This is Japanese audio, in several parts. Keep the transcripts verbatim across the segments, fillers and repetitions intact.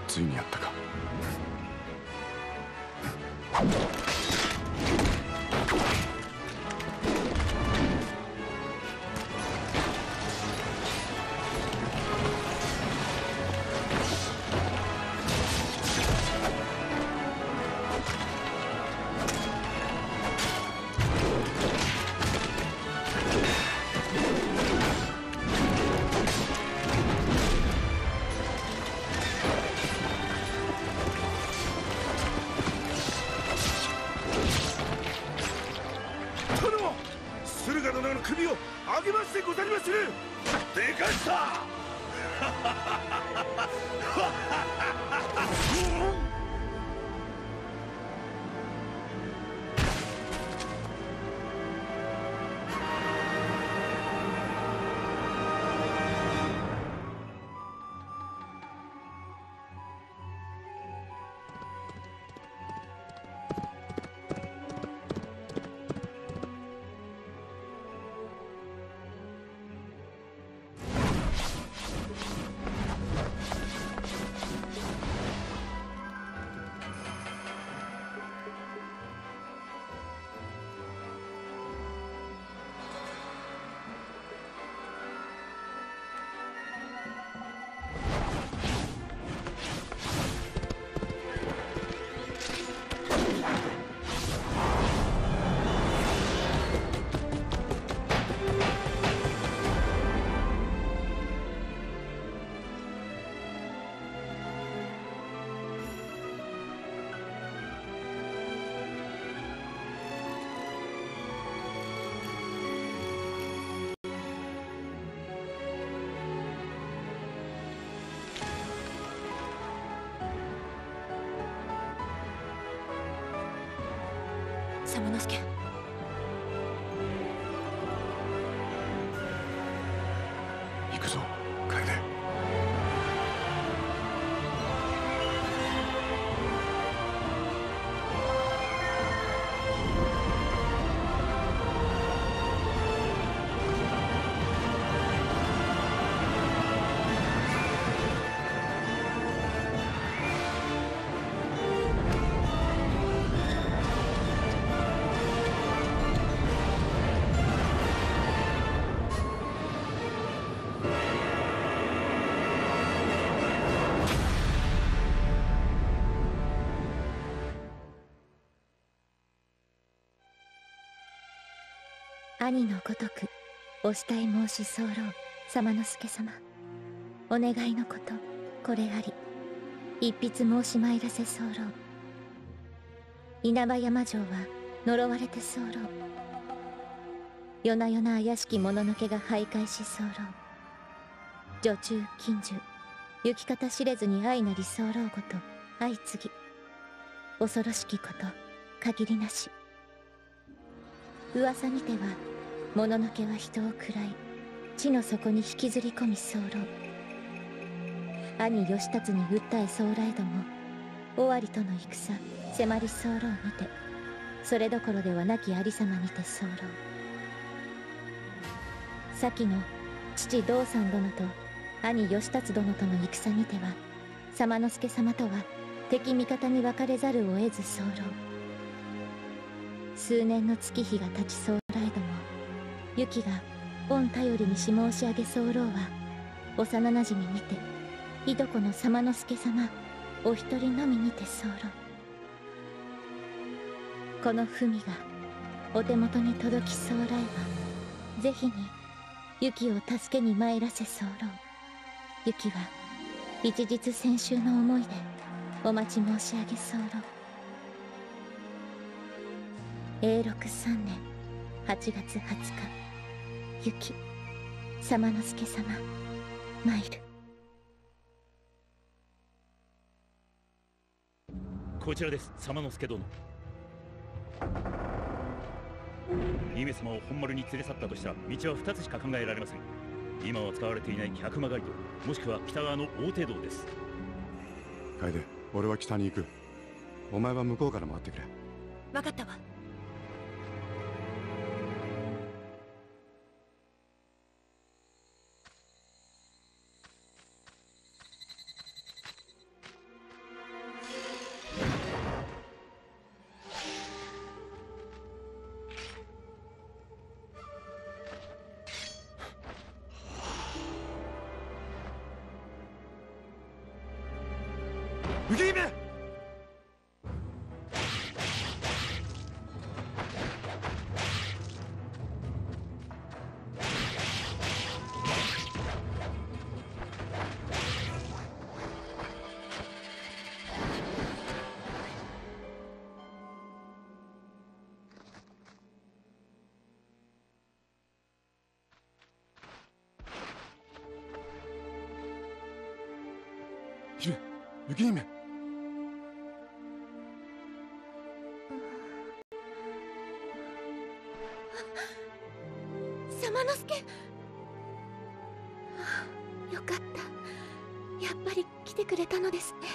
ついにやったか。 左馬之助、 行くぞ楓。 兄のごとくお慕い申し候、左馬之助様。お願いのこと、これあり。一筆申し参らせ候。稲葉山城は呪われて候。夜な夜な怪しき者のけが徘徊し候。女中近習、行き方知れずに愛なり候ごと相次ぎ。恐ろしきこと限りなし。噂にては物のけは人を喰らい地の底に引きずり込み候。兄義達に訴え候えども尾張との戦迫り候を見て、それどころではなきありさまにて候。先の父道三殿と兄義達殿との戦にては左馬之助様とは敵味方に分かれざるを得ず候。数年の月日が経ち候えども、ユキが御頼りにし申し上げ候は幼なじみにていとこの左馬之助様お一人のみにて候。この文がお手元に届き候えば、ぜひにユキを助けに参らせ候。ユキは一日千秋の思いでお待ち申し上げ候。永禄三年八月二十日、ユキ、左馬之助様、参る。 こちらです、左馬之助殿。姫様を本丸に連れ去ったとしたら道は二つしか考えられません。今は使われていない百曲街道、もしくは北側の大手道です。 楓、俺は北に行く。お前は向こうから回ってくれ。 分かったわ。 浮姫。姫、雪姫。 様之助。よかった。やっぱり来てくれたのですね。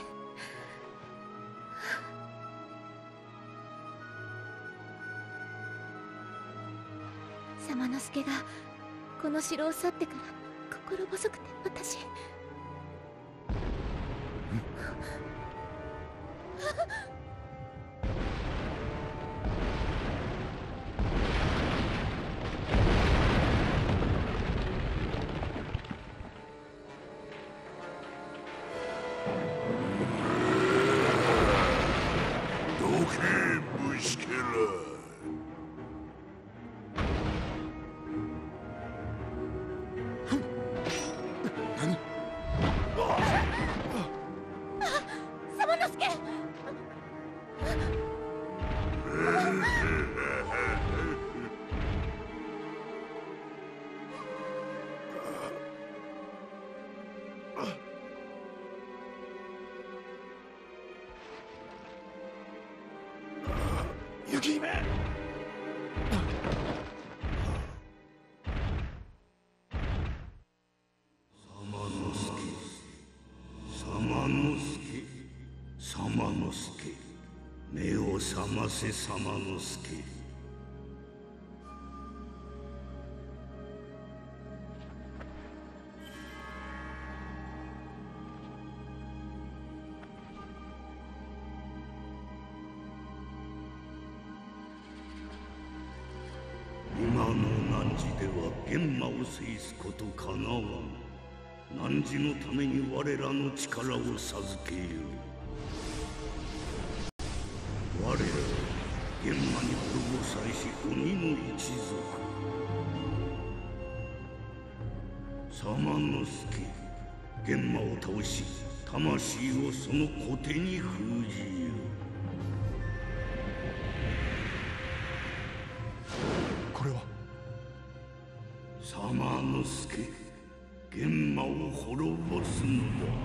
様之助がこの城を去ってから心細くて私。 雪姫。 様之助、様之助、様之助、目を覚ませ様之助。今の汝では玄魔を制すことかなわん。汝のために我らの力を授けよう。我らは玄魔に滅ぼされし鬼の一族。様之助、玄魔を倒し魂をその小手に封じよう。 これは様之助、玄魔を滅ぼすのだ。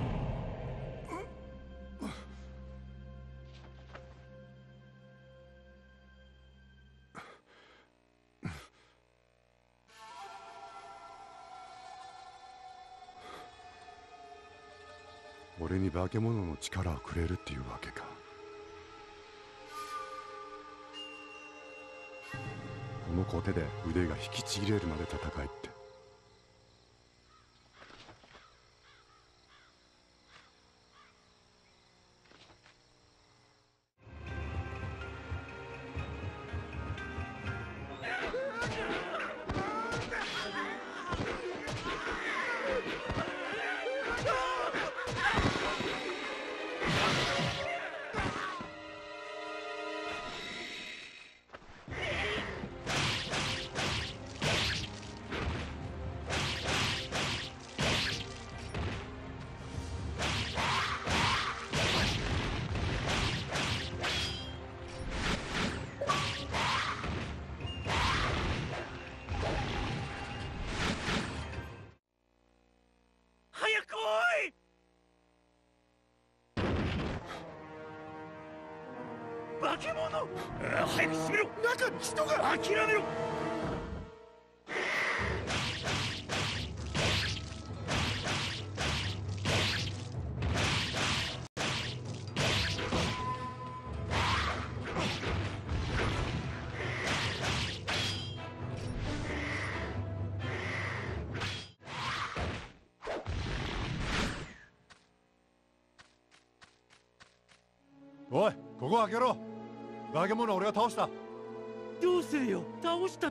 俺に化け物の力をくれるっていうわけか。この小手で腕が引きちぎれるまで戦いって。 化け物！ああ、早く閉めろ！中に人が！諦めろ！ おい、ここ開けろ。化け物俺が倒した。 どうするよ、倒したって。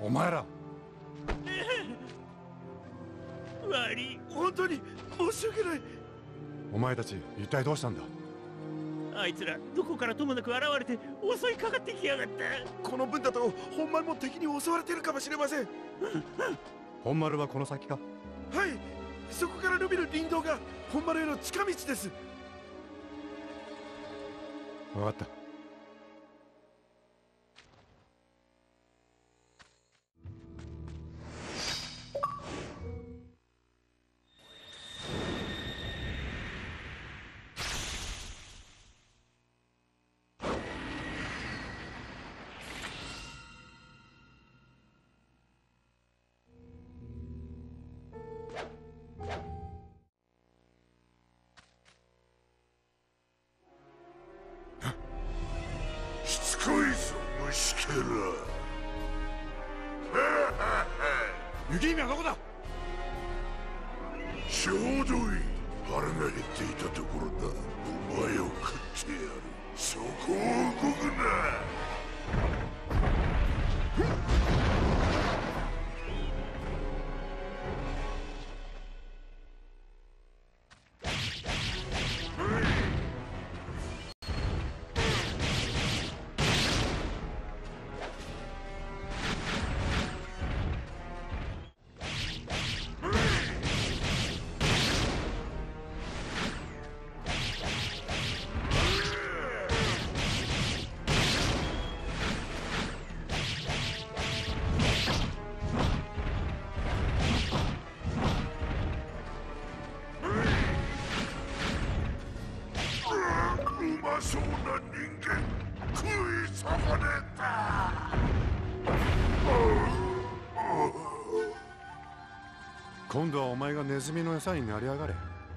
お前ら。 悪い。 本当に申し訳ない。 お前たち一体どうしたんだ。 あいつらどこからともなく現れて襲いかかってきやがった。 この分だと本丸も敵に襲われてるかもしれません。 本丸はこの先か。 はい、そこから伸びる林道が本丸への近道です。 分かった。 しつこいぞ虫けら。 雪姫はどこだ。 ちょうどいい。腹が減っていたところだ。お前を食ってやる。そこを動くな。うまそうな人間食い損ねた。 今度はお前がネズミの餌になりやがれ。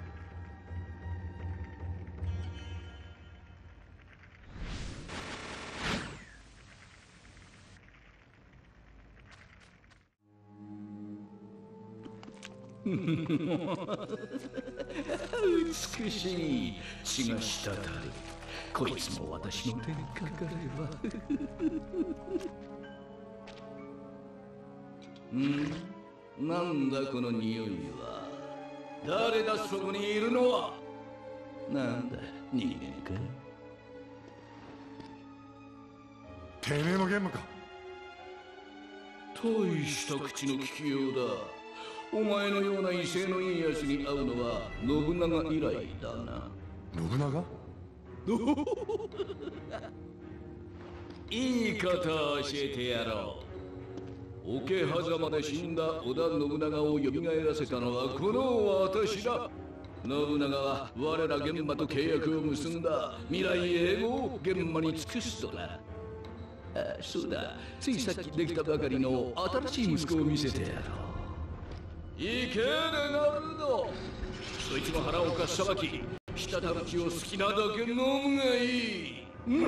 美しい。血が滴る。こいつも私の手にかかれば。ん？なんだこの匂いは。誰だそこにいるのは。なんだ人間か。 てめえのゲームか。 大した口の利きようだ。お前のような威勢のいいやつに会うのは信長以来だな。 信長？ いいことを教えてやろう。桶狭間で死んだ織田信長を蘇らせたのはこの私だ。信長は我ら玄馬と契約を結んだ。未来永劫を玄馬に尽くすとな。あ、そうだ、ついさっきできたばかりの新しい息子を見せてやろう。いけでなるの。そいつの腹をかっさばき、滴る血を好きなだけ飲むがいい。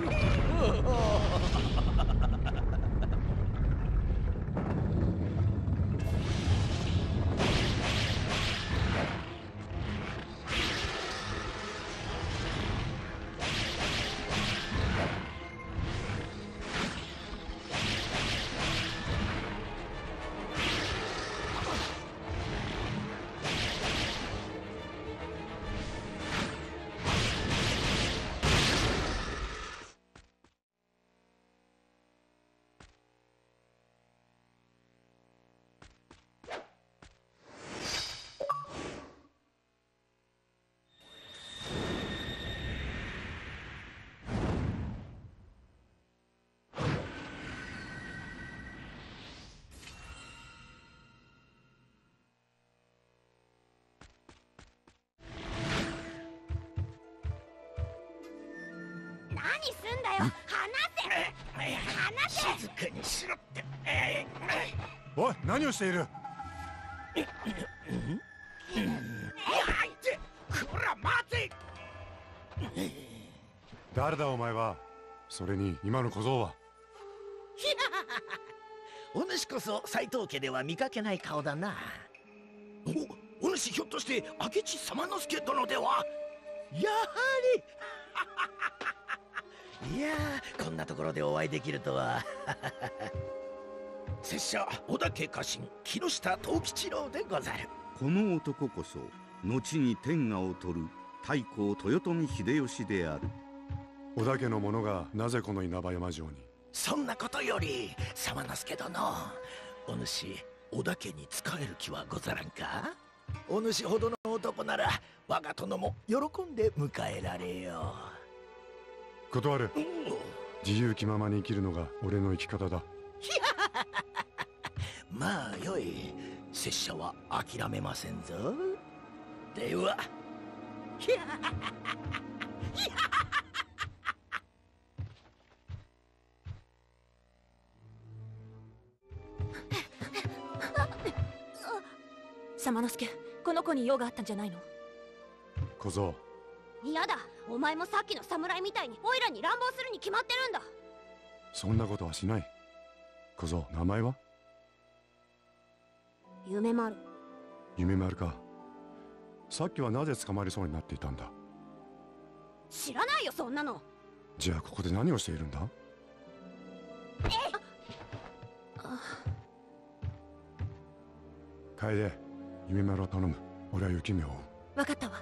何すんだよ。離せ。離せ。 静かにしろって。 おい、何をしている。 こら待て。 誰だお前は。それに今の小僧は。 お主こそ斎藤家では見かけない顔だな。 お、お主ひょっとして明智様之助殿では。 やはり。いやー、こんなところでお会いできるとは。 拙者織田家家臣木下藤吉郎でござる。 この男こそ後に天下を取る太閤豊臣秀吉である。 織田家の者がなぜこの稲葉山城に？ そんなことより左馬之助殿、お主織田家に仕える気はござらんか？お主ほどの男なら我が殿も喜んで迎えられよう。断る。自由気ままに生きるのが俺の生き方だ。 まあよい、拙者は諦めませんぞ。では左馬之助、この子に用があったんじゃないの？ 小僧、 嫌だ。お前もさっきの侍みたいにオイラに乱暴するに決まってるんだ。 そんなことはしない。小僧、名前は？ 夢丸。 夢丸か。さっきはなぜ捕まりそうになっていたんだ？ 知らないよそんなの。 じゃあここで何をしているんだ？ えっ楓、夢丸を頼む。俺は雪姫を追う。 分かったわ。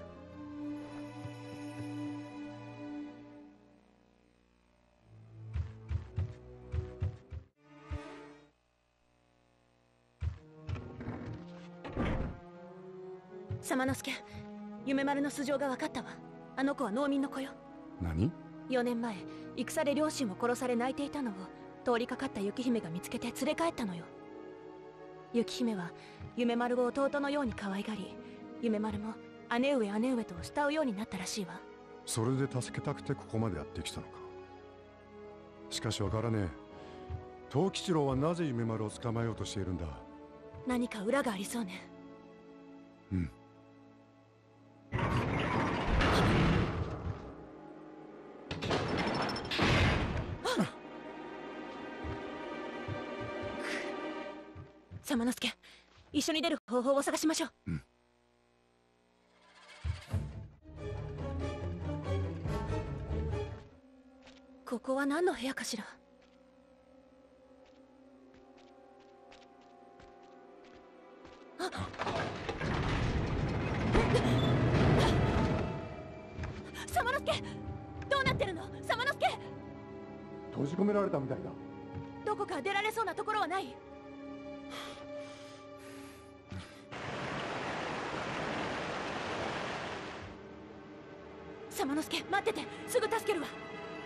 左馬之助、夢丸の素性が分かったわ。あの子は農民の子よ。 何？ よねんまえ戦で両親を殺され泣いていたのを通りかかった雪姫が見つけて連れ帰ったのよ。雪姫は夢丸を弟のように可愛がり、夢丸も姉上姉上と慕うようになったらしいわ。 それで助けたくてここまでやってきたのか。しかしわからねえ。藤吉郎はなぜ夢丸を捕まえようとしているんだ？ 何か裏がありそうね。 うん。 左馬之助、一緒に出る方法を探しましょう。 うん。 ここは何の部屋かしら？あっ、左馬之助、どうなってるの？左馬之助、 閉じ込められたみたいだ。 どこか出られそうなところはない？左馬之助、待ってて、すぐ助けるわ。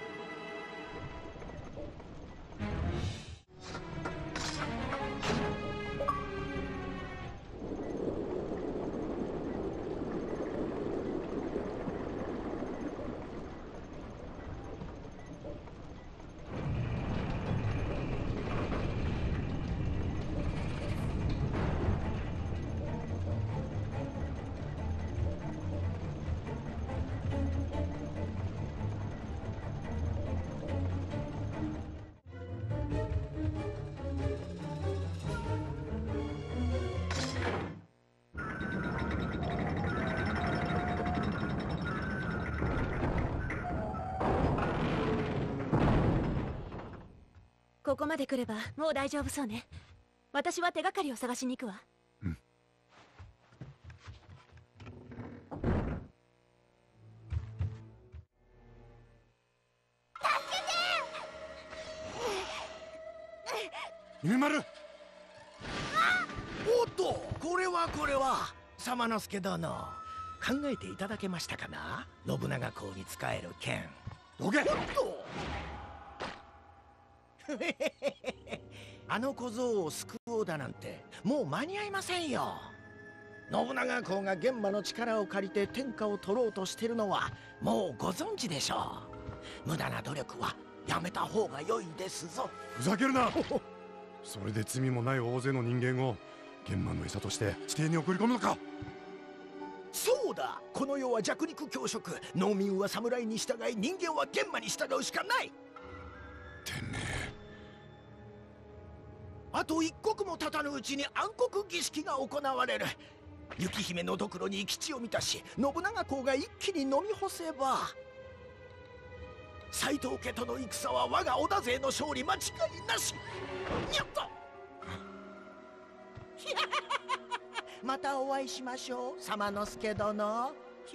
ここまで来ればもう大丈夫そうね。私は手がかりを探しに行くわ。 うん。夢丸！ おっと、これはこれは左馬之助殿、考えていただけましたかな？信長公に仕える剣。 どけ！ おっとあの小僧を救おうだなんてもう間に合いませんよ。信長公が玄馬の力を借りて天下を取ろうとしてるのはもうご存知でしょう。無駄な努力はやめた方が良いですぞ。 ふざけるな！それで罪もない大勢の人間を玄馬の餌として地底に送り込むのか？ そうだ、この世は弱肉強食。農民は侍に従い、人間は玄馬に従うしかない。 てめえ、 あと一刻も経たぬうちに暗黒儀式が行われる。雪姫のドクロに基地を満たし、信長公が一気に飲み干せば斎藤家との戦は我が織田勢の勝利間違いなし。にゃっとまたお会いしましょう、様之助殿。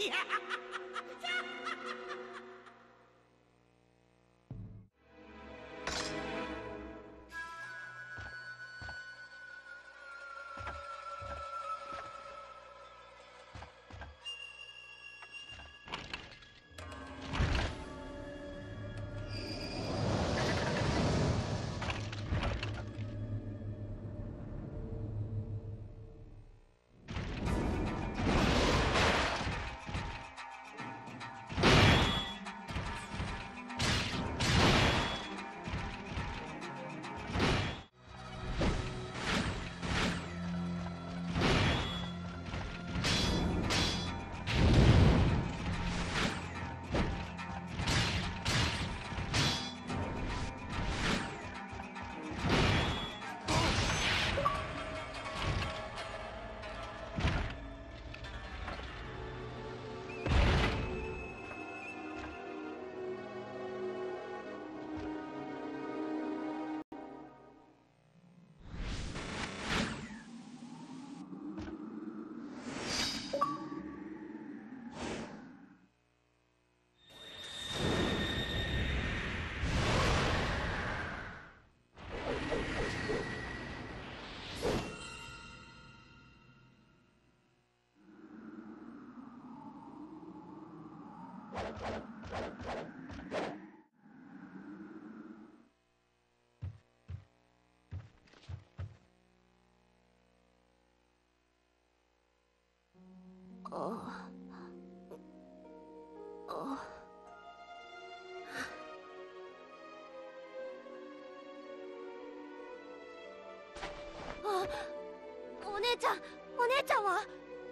あああ、お姉ちゃん、お姉ちゃんは？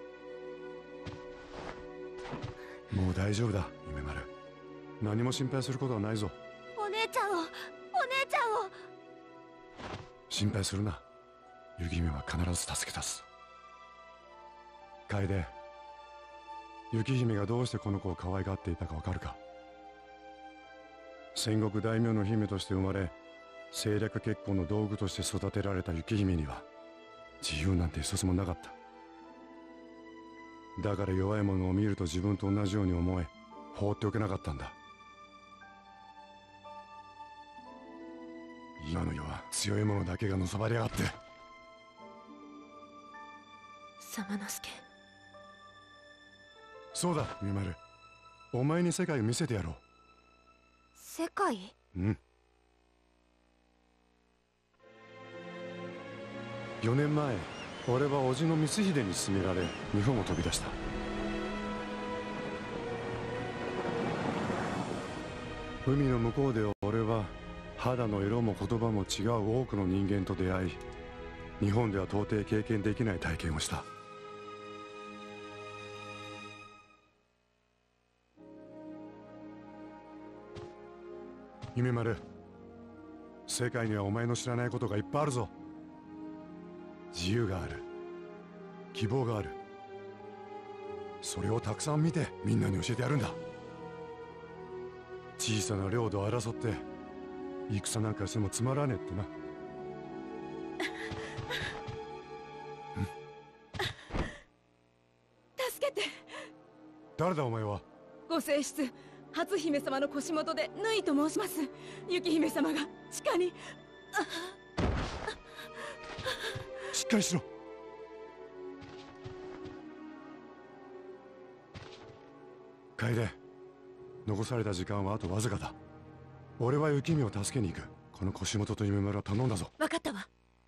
もう大丈夫だ、夢丸。何も心配することはないぞ。 お姉ちゃんを、お姉ちゃんを。 心配するな。雪姫は必ず助け出す。楓、雪姫がどうしてこの子を可愛がっていたかわかるか？戦国大名の姫として生まれ、政略結婚の道具として育てられた雪姫には自由なんて一つもなかった。だから弱い者を見ると自分と同じように思え、放っておけなかったんだ。今の世は強い者だけがのさばりやがって。 様之助。 そうだ、夢丸。お前に世界を見せてやろう。 世界？ うん。よねんまえ、俺は叔父の光秀に勧められ日本を飛び出した。海の向こうで俺は肌の色も言葉も違う多くの人間と出会い、日本では到底経験できない体験をした。夢丸、世界にはお前の知らないことがいっぱいあるぞ。自由がある、希望がある。それをたくさん見てみんなに教えてやるんだ。小さな領土を争って戦なんかしてもつまらねえってな。 助けて。 誰だお前は？ ご正室初姫様の腰元で縫いと申します。雪姫様が地下に。 しっかりしろ。楓、残された時間はあとわずかだ。俺は雪見を助けに行く。この腰元と夢村は頼んだぞ。 分かったわ。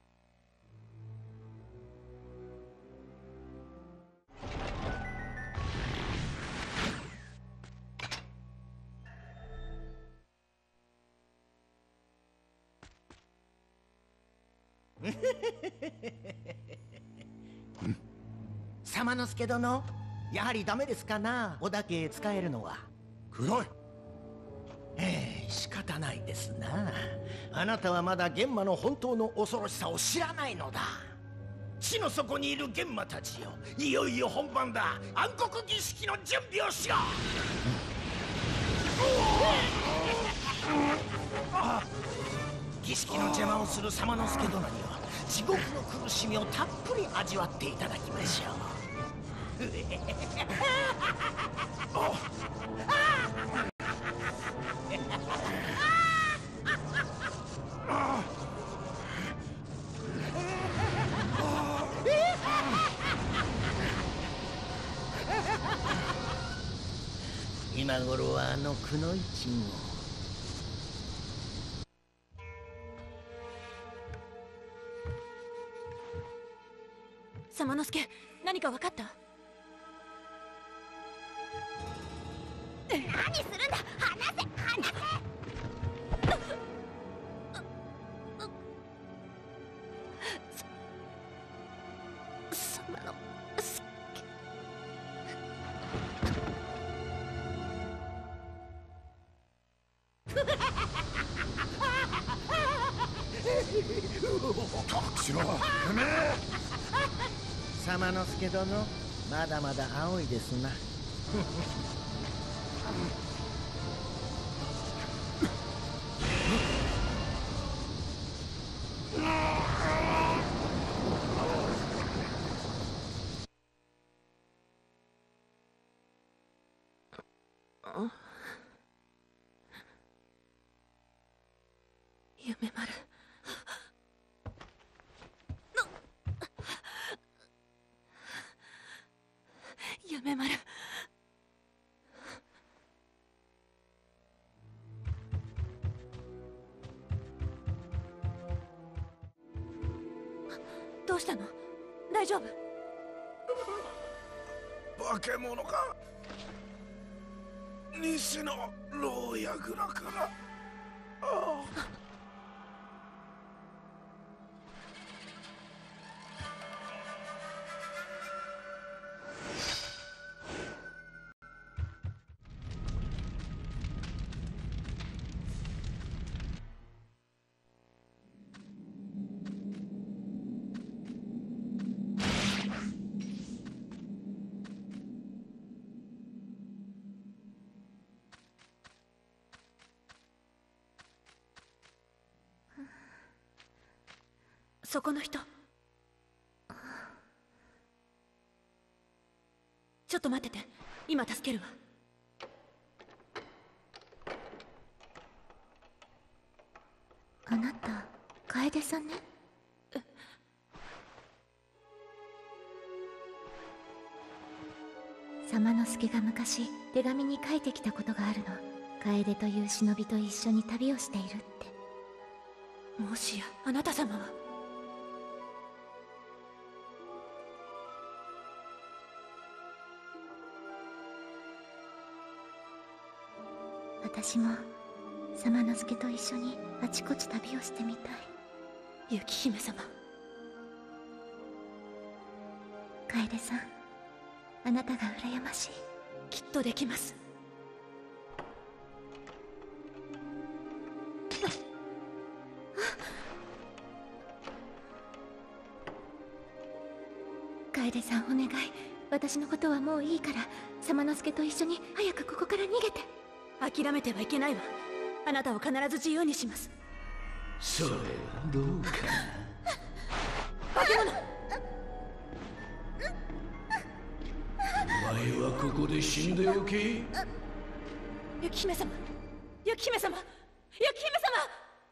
様之助殿、やはりダメですかな、織田家へ使えるのは。 黒い。 ええ、仕方ないですな。あなたはまだ玄馬の本当の恐ろしさを知らないのだ。地の底にいる玄馬たちよ、いよいよ本番だ。暗黒儀式の準備をしろ。儀式の邪魔をする様之助殿には地獄の苦しみをたっぷり味わっていただきましょう。今頃はあのくのいちも。 様之助、何か分かった？ 何するんだ、離せ離せ。 様のしろ、てめえ。 様之助殿、まだまだ青いですな。 夢丸。夢丸。どうしたの？大丈夫？ 化け物か。西の牢屋蔵から。ああ。 そこの人。ちょっと待ってて、今助けるわ。 あなた、楓さんね。様之助が昔手紙に書いてきたことがあるの。楓という忍びと一緒に旅をしているって。 もしやあなた様は。 私も様之助と一緒にあちこち旅をしてみたい。 雪姫様。 楓さん、あなたが羨ましい。 きっとできます。 楓さん、お願い。私のことはもういいから様之助と一緒に早くここから逃げて。 諦めてはいけないわ。あなたを必ず自由にします。 それはどうかな。 化け物。 お前はここで死んでおけ。 雪姫様、雪姫様、雪姫様。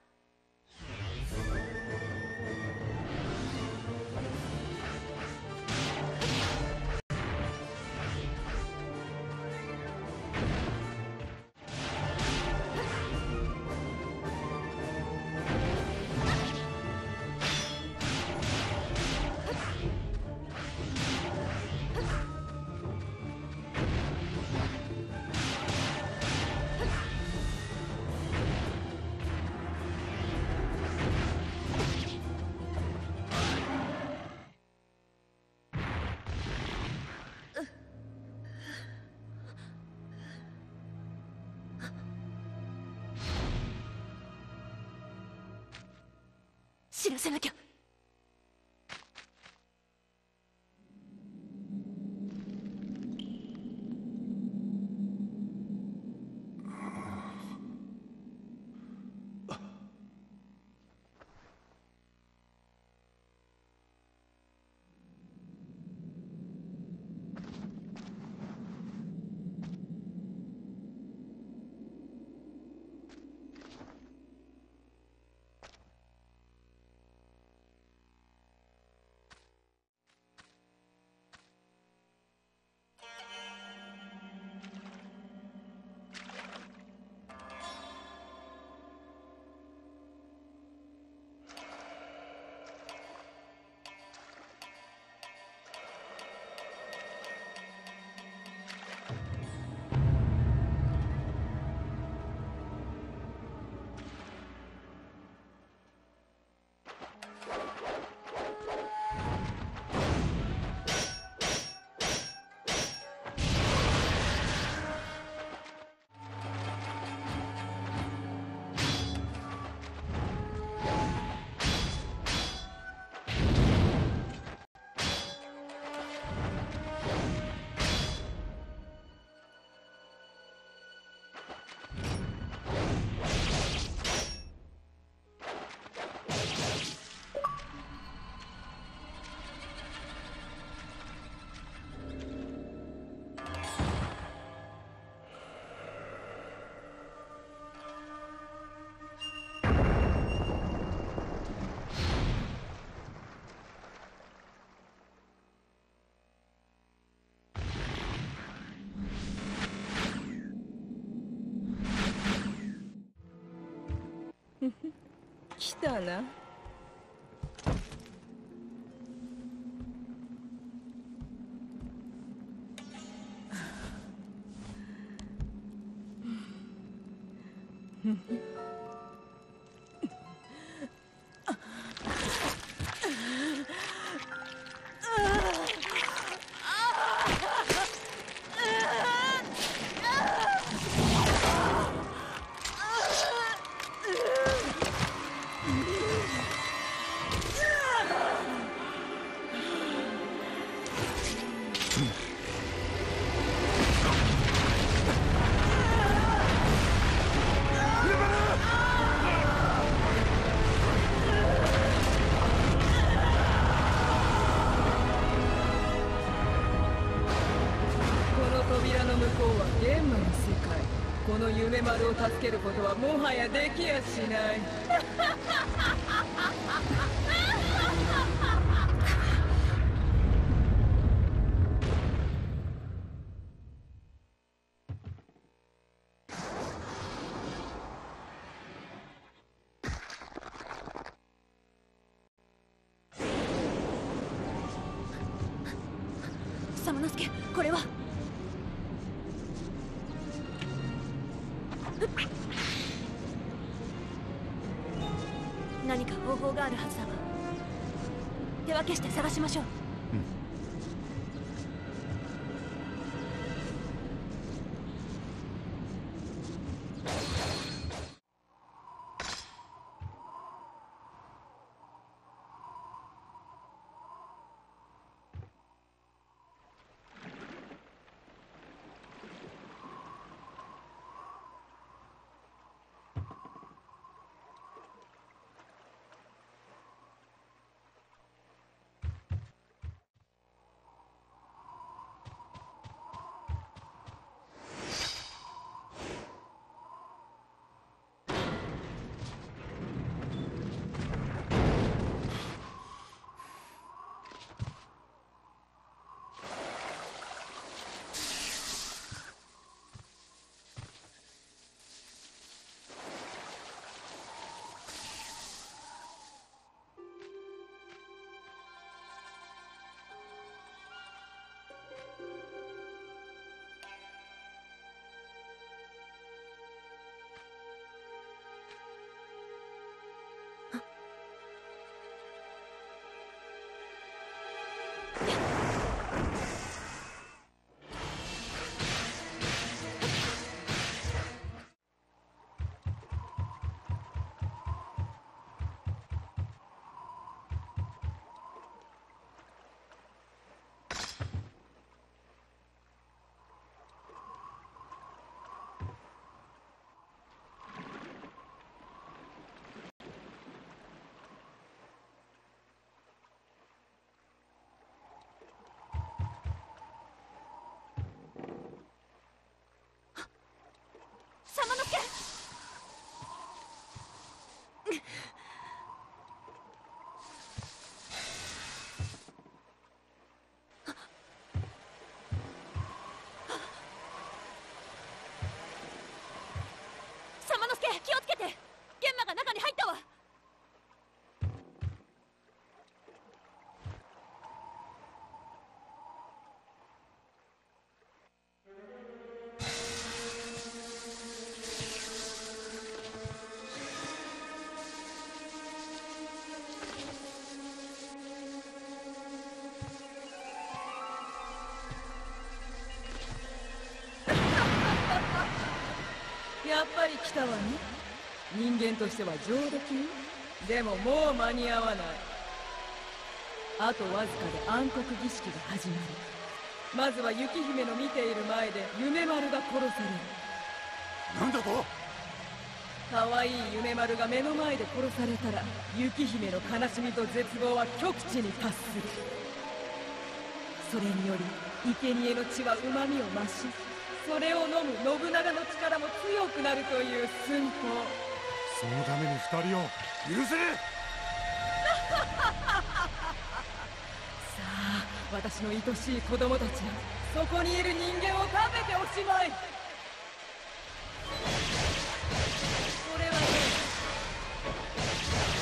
知らせなきゃ。 来たな。この夢丸を助けることはもはやできやしない。 サマノスケ、これは。何か方法があるはずだわ。手分けして探しましょう。サマノスケ！サマノスケ、気をつけて！玄馬が中に入ったわ。やっぱり来たわね。人間としては上出来ね。でももう間に合わない。あとわずかで暗黒儀式が始まる。まずは雪姫の見ている前で夢丸が殺される。 なんだと？ 可愛い夢丸が目の前で殺されたら、雪姫の悲しみと絶望は極地に達する。それにより生贄の血は旨みを増し、それを飲む信長の力も強くなるという寸法。 そのために二人を許せ！ さあ、私の愛しい子供たちがそこにいる人間を食べておしまい。それはね、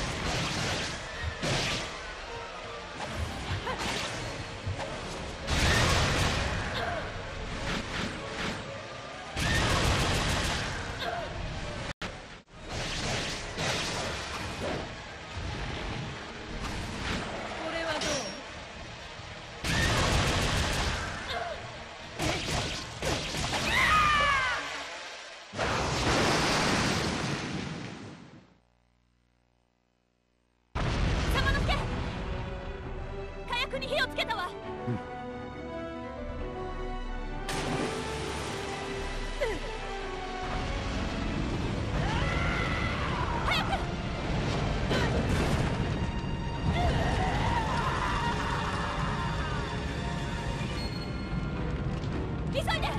に火をつけたわ。 うん。 早く。急いで。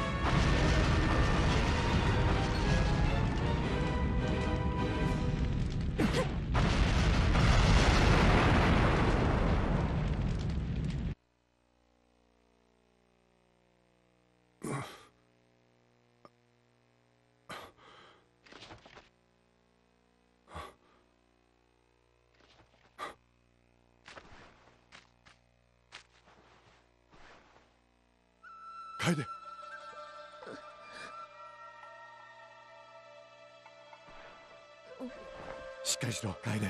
楓、しっかりしろ楓。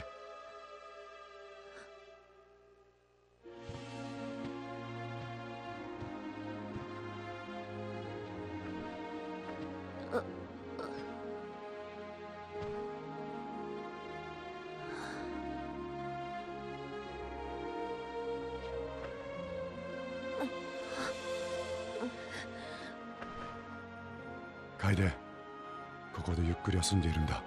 楓、ここでゆっくり休んでいるんだ。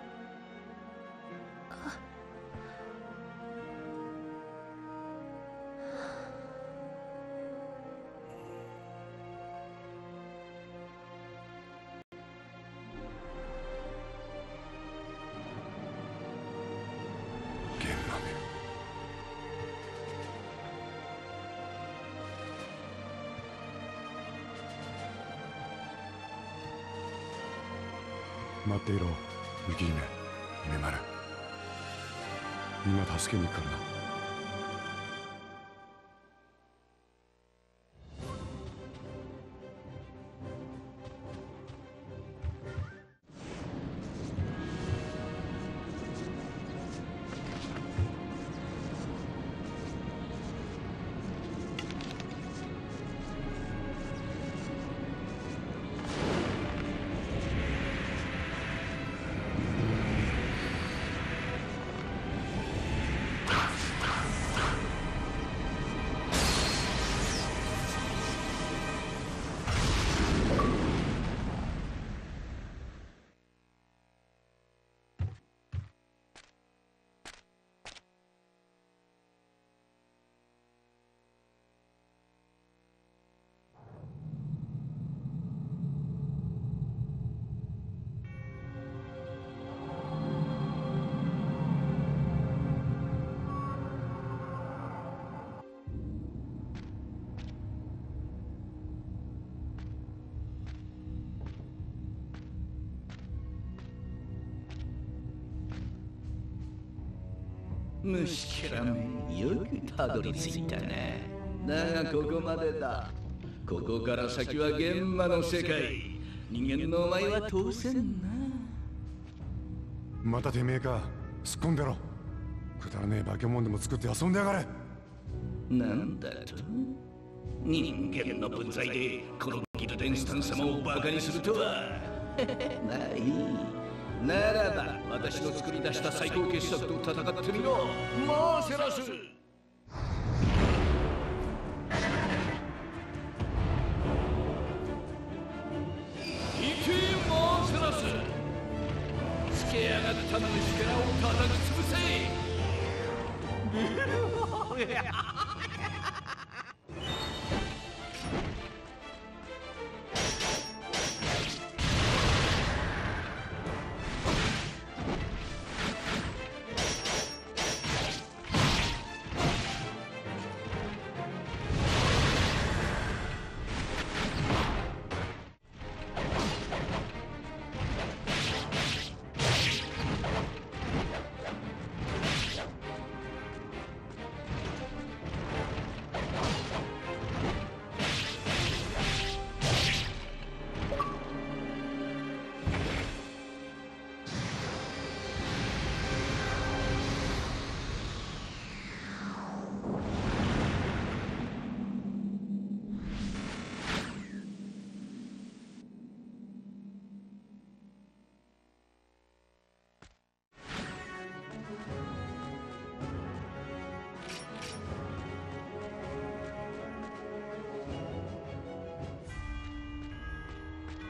待っていろ、雪姫、姫丸。今助けに行くからな。 虫けらめ、よくたどり着いたね。だがここまでだ。ここから先は現場の世界。人間のお前は通せんな。 またてめえか。突っ込んでろ。くだらねえ化け物でも作って遊んでやがれ。 なんだと？人間の分際でこのギルデンスタン様をバカにするとは。ない。ならば私の作り出した最高傑作と戦ってみろ。マーセラス。行けマーセラス。つけやがった虫けらを叩き潰せ。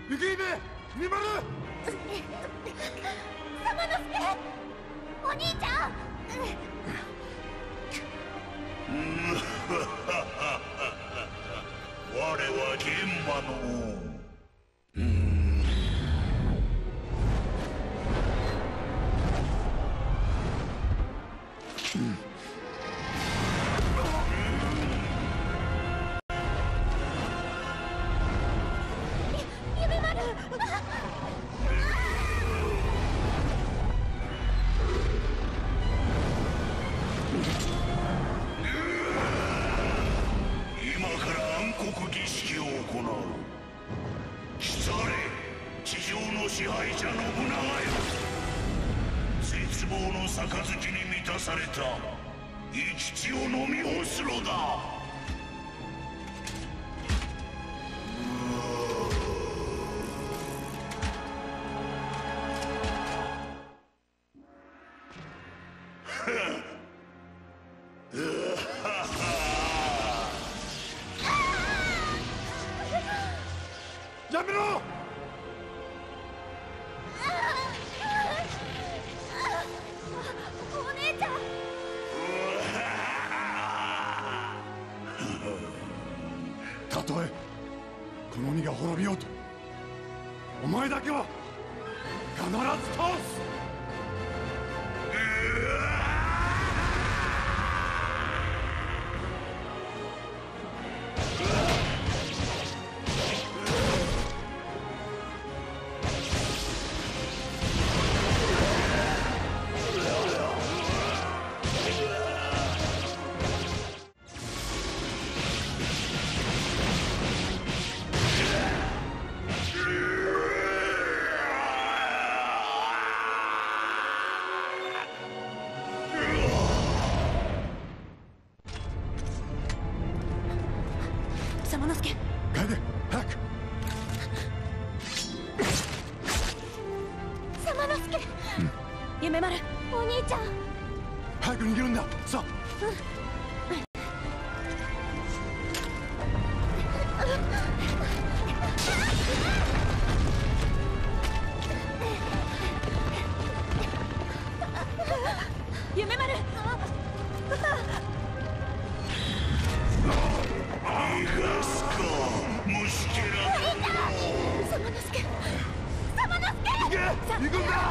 雪姫、夢丸。 様之助、お兄ちゃん。 我は現場の王。 やめろ！ お姉ちゃん。 たとえこの鬼が滅びようと、お前だけは必ず倒す！ 様之助、 楓、早く！ 様之助、 夢丸、 お兄ちゃん。 早く逃げるんだ。さあ。 夢丸。 逃がすか、虫けらども。 様之助、様之助。 行け、行くんだ。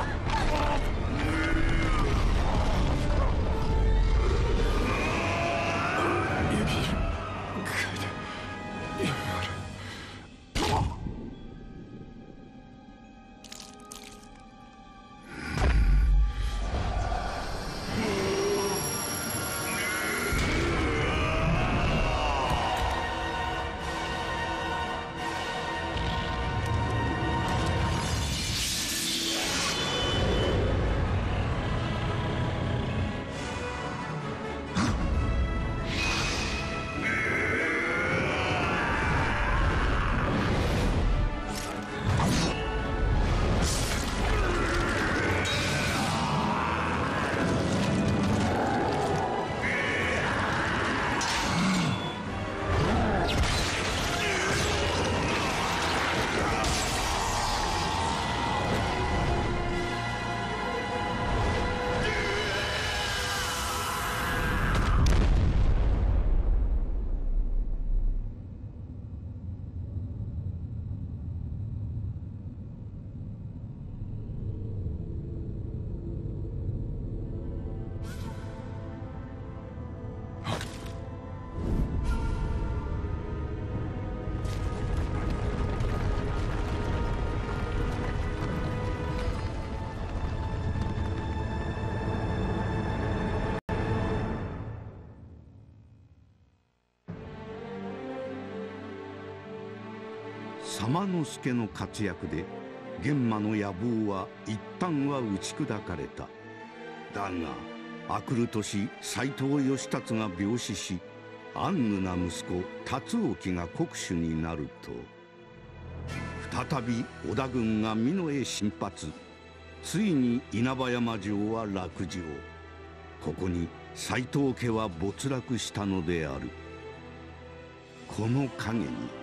様之助の活躍で玄馬の野望は一旦は打ち砕かれた。だがあくる年斎藤義達が病死し、安愚な息子辰興が国主になると、再び織田軍が美濃へ進発。ついに稲葉山城は落城。ここに斎藤家は没落したのである。この陰に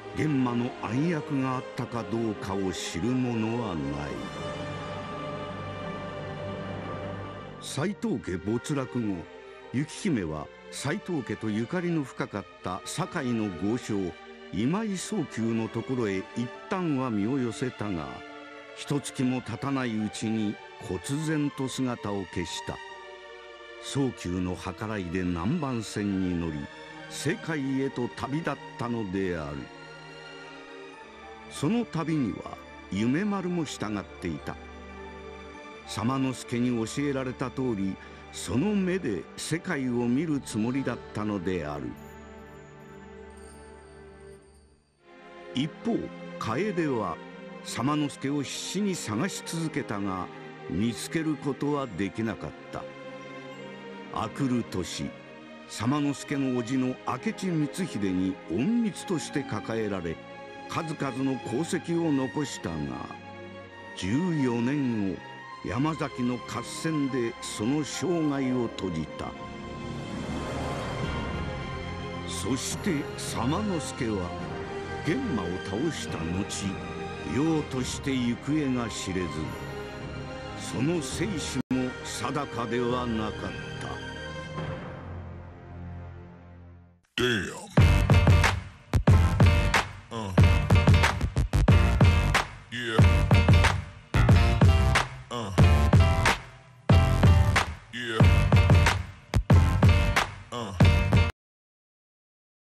玄馬の暗躍があったかどうかを知る者はない。斎藤家没落後、雪姫は斎藤家とゆかりの深かった堺の豪商今井宗久のところへ一旦は身を寄せたが、一月も経たないうちに忽然と姿を消した。宗久の計らいで南蛮船に乗り世界へと旅立ったのである。その旅には夢丸も従っていた。左馬之助に教えられた通り、その目で世界を見るつもりだったのである。一方楓は左馬之助を必死に探し続けたが見つけることはできなかった。あくる年、左馬之助の叔父の明智光秀に隠密として抱えられ数々の功績を残したが、じゅうよねんご山崎の合戦でその生涯を閉じた。そして左馬之助は玄馬を倒した後、養として行方が知れず、その生死も定かではなかった。 Damn. Uh. Yeah. Uh. Yeah. Uh.